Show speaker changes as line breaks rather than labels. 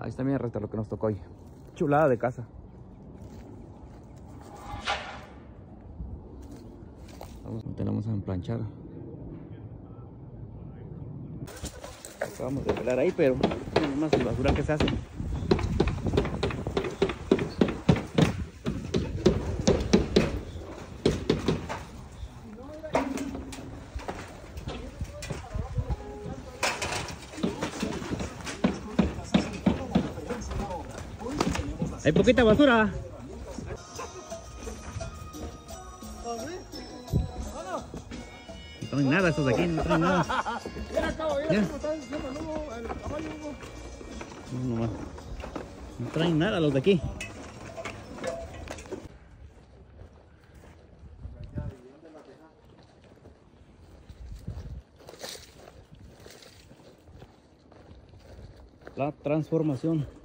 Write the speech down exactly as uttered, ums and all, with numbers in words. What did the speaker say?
Ahí está, mi resta lo que nos tocó hoy. Chulada de casa. Vamos, tenemos a emplanchar. Acabamos de pelar ahí, pero no más la basura que se hace. Hay poquita basura. No traen nada estos de aquí, no traen nada. Ya. No, no, no traen nada los de aquí. La transformación.